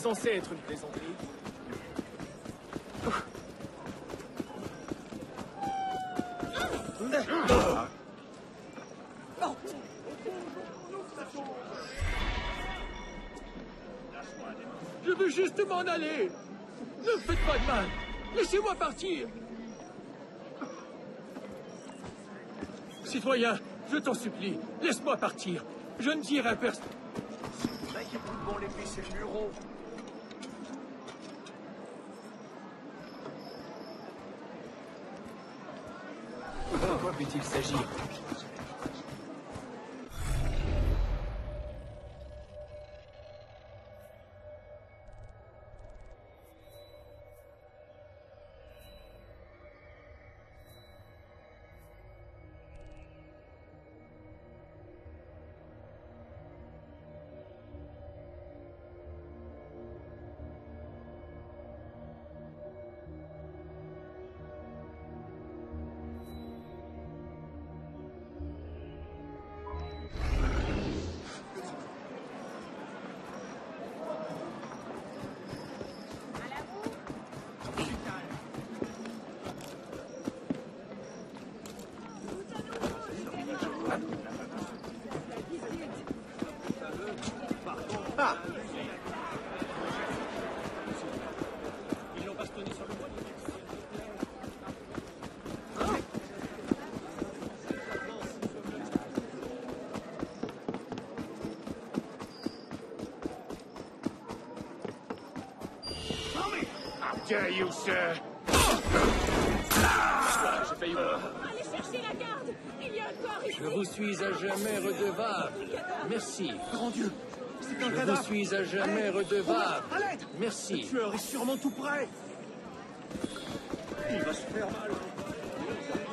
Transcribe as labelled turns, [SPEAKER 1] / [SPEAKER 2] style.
[SPEAKER 1] censé être une plaisanterie.
[SPEAKER 2] Je veux juste m'en aller. Ne me faites pas de mal. Laissez-moi partir. Citoyen, je t'en supplie, laisse-moi partir. Je ne dirai à personne.
[SPEAKER 1] Bon, l'épée, c'est le bureau. De quoi peut-il s'agir? Ah!
[SPEAKER 2] Ils l'ont bastonné sur le poignet.
[SPEAKER 1] How dare you, sir? J'ai failli mourir.
[SPEAKER 3] Allez chercher la garde. Il y a un corps ici.
[SPEAKER 2] Je vous suis à jamais redevable. Merci.
[SPEAKER 1] Grand Dieu! C'est un
[SPEAKER 2] Je vous
[SPEAKER 1] cadavre!
[SPEAKER 2] suis à jamais redevable.
[SPEAKER 1] À l'aide!
[SPEAKER 2] Merci.
[SPEAKER 1] Le tueur est sûrement tout près! Il va se faire mal!